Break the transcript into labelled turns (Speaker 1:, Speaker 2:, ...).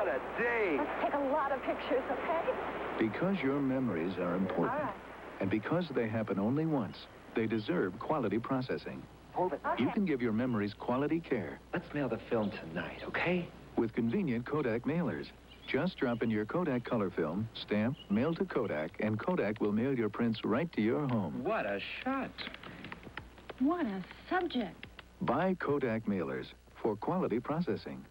Speaker 1: a day.
Speaker 2: Let's take a lot of pictures, okay?
Speaker 3: Because your memories are important.
Speaker 2: All right.
Speaker 3: And because they happen only once, they deserve quality processing.
Speaker 1: Hold it.
Speaker 2: Okay.
Speaker 3: You can give your memories quality care
Speaker 1: Let's mail the film tonight, okay?
Speaker 3: with convenient Kodak mailers. Just drop in your Kodak color film, stamp, mail to Kodak, and Kodak will mail your prints right to your home.
Speaker 1: What a shot.
Speaker 2: What a subject.
Speaker 3: Buy Kodak mailers for quality processing.